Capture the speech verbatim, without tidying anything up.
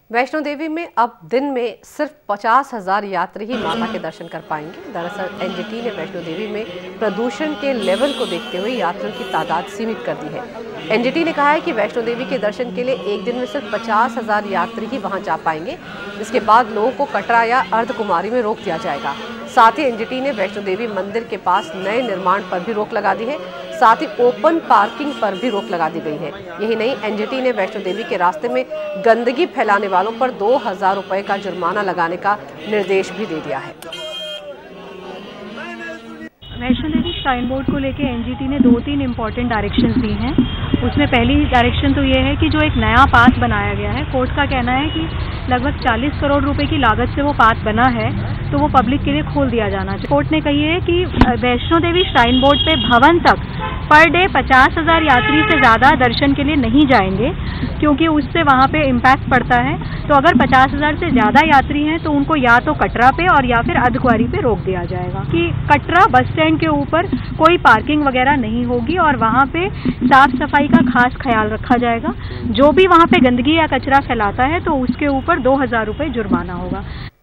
वैष्णो देवी में अब दिन में सिर्फ पचास हजार यात्री ही माता के दर्शन कर पाएंगे। दरअसल एनजीटी ने वैष्णो देवी में प्रदूषण के लेवल को देखते हुए यात्रियों की तादाद सीमित कर दी है। एनजीटी ने कहा है कि वैष्णो देवी के दर्शन के लिए एक दिन में सिर्फ पचास हजार यात्री ही वहां जा पाएंगे। इसके बाद लोगों को कटरा या अर्धकुमारी में रोक दिया जाएगा। साथ ही एनजीटी ने वैष्णो देवी मंदिर के पास नए निर्माण पर भी रोक लगा दी है। साथ ही ओपन पार्किंग पर भी रोक लगा दी गई है। यही नहीं, एनजीटी ने वैष्णो देवी के रास्ते में गंदगी फैलाने वालों पर दो हजार रुपए का जुर्माना लगाने का निर्देश भी दे दिया है। वैष्णो देवी श्राइन बोर्ड को लेकर एनजीटी ने दो तीन इम्पोर्टेंट डायरेक्शंस दी हैं। उसमें पहली डायरेक्शन तो ये है कि जो एक नया पाथ बनाया गया है, कोर्ट का कहना है कि लगभग चालीस करोड़ रुपए की लागत से वो पाथ बना है, तो वो पब्लिक के लिए खोल दिया जाना चाहिए। कोर्ट ने कही है कि वैष्णो देवी श्राइन बोर्ड पे भवन तक पर डे पचास हजार यात्री से ज़्यादा दर्शन के लिए नहीं जाएंगे, क्योंकि उससे वहाँ पे इम्पैक्ट पड़ता है। तो अगर पचास हजार से ज़्यादा यात्री हैं तो उनको या तो कटरा पे और या फिर अर्धकुमारी पे रोक दिया जाएगा। कि कटरा बस स्टैंड के ऊपर कोई पार्किंग वगैरह नहीं होगी और वहाँ पे साफ सफाई का खास ख्याल रखा जाएगा। जो भी वहाँ पे गंदगी या कचरा फैलाता है तो उसके ऊपर दो हजार रुपये जुर्माना होगा।